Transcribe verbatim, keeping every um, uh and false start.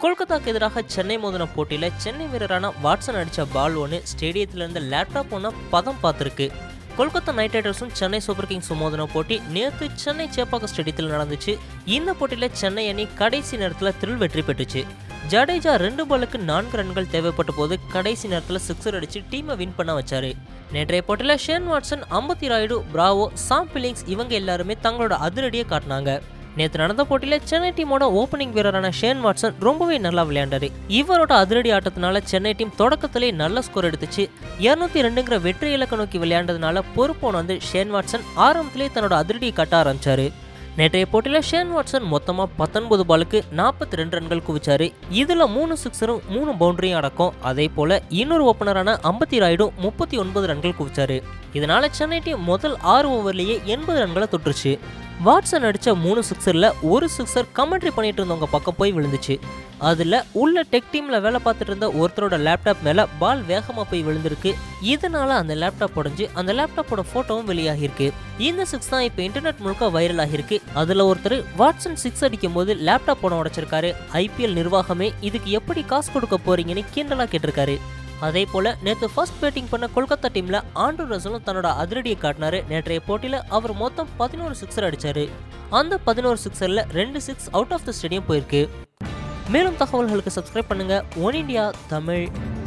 கொல்கத்தாக்கு எதிராக சென்னை மோதின போட்டியில சென்னை வீரரான வாட்சன் அடிச்ச பால் ஒன்று ஸ்டேடியத்துல இருந்த லேப்டாப் ஒன்று பதம் பார்த்திருக்கு. கொல்கத்தா நைட் ரைடர்ஸும் சென்னை சூப்பர் கிங்ஸும் மோதின போட்டி நேற்று சென்னை சேப்பாக்கம் ஸ்டேடியத்தில் நடந்துச்சு. இந்த போட்டியில சென்னை அணி கடைசி நேரத்தில் த்ரில் வெற்றி பெற்றுச்சு. ஜடேஜா ரெண்டு பாலுக்கு நான்கு ரன்கள் தேவைப்பட்ட போது கடைசி நேரத்தில் சிக்ஸர் அடிச்சு டீமை வின் பண்ண வச்சாரு. நேற்றைய போட்டியில ஷேன் வாட்சன், அம்பத்தி ராயுடு, பிராவோ, சாம் பில்லிங்ஸ் இவங்க எல்லாருமே தங்களோட அதிரடியை காட்டினாங்க. நேற்று நடந்த போட்டியில சென்னை டீமோட ஓப்பனிங் வீரரான ஷேன் வாட்சன் ரொம்பவே நல்லா விளையாண்டாரு. இவரோட அதிரடி ஆட்டத்தினால சென்னை டீம் தொடக்கத்திலே நல்ல ஸ்கோர் எடுத்துச்சு. இருநூத்தி ரெண்டுங்கிற வெற்றி இலக்க நோக்கி விளையாண்டதுனால பொறுப்போன் வந்து ஷேன் வாட்சன் ஆரம்பத்திலே தன்னோட அதிரடியை காட்ட ஆரம்பிச்சாரு. நேற்றைய போட்டியில ஷேன் வாட்சன் மொத்தமா பத்தொன்பது பாலுக்கு நாற்பத்தி ரெண்டு ரன்கள் குவிச்சாரு. இதுல மூணு சிக்ஸரும் மூணு பவுண்டரியும் அடக்கும். அதே போல இன்னொரு ஓப்பனரான அம்பத்தி ராயுடு முப்பத்தி ஒன்பது ரன்கள் குவிச்சாரு. இதனால சென்னை டீம் முதல் ஆறு ஓவர்லயே எண்பது ரன்களை தொட்டுருச்சு. வாட்சன் அடிச்ச மூணு சிக்ஸர்ல ஒரு சிக்ஸர் கமெண்ட்ரி பண்ணிட்டு இருந்தவங்க பக்கம் போய் விழுந்துச்சு. அதுல உள்ள டெக் டீம்ல வேலை பார்த்துட்டு இருந்த ஒருத்தரோட லேப்டாப் மேல பால் வேகமா போய் விழுந்திருக்கு. இதனால அந்த லேப்டாப் உடைஞ்சு அந்த லேப்டாப்போட போட்டோவும் வெளியாகிருக்கு. இந்த சிக்ஸ் தான் இப்ப இன்டர்நெட் முழுக்க வைரல் ஆகிருக்கு. அதுல ஒருத்தர் வாட்சன் சிக்ஸ் அடிக்கும் போது லேப்டாப் போன உடைச்சிருக்காரு. ஐபிஎல் நிர்வாகமே இதுக்கு எப்படி காசு கொடுக்க போறீங்கன்னு கிண்டலா கேட்டிருக்காரு. அதே போல நேற்று ஃபர்ஸ்ட் பேட்டிங் பண்ண கொல்கத்தா டீம்ல ஆண்ட்ரூ ரசலும் தன்னோட அதிரடியை காட்டினாரு. நேற்றைய போட்டியில அவர் மொத்தம் பதினோரு சிக்ஸர் அடிச்சாரு. அந்த பதினோரு சிக்ஸர்ல ரெண்டு six out of the stadium போயிருக்கு. மேலும் தகவல்களுக்கு சப்ஸ்கிரைப் பண்ணுங்க ஒன் இண்டியா தமிழ்.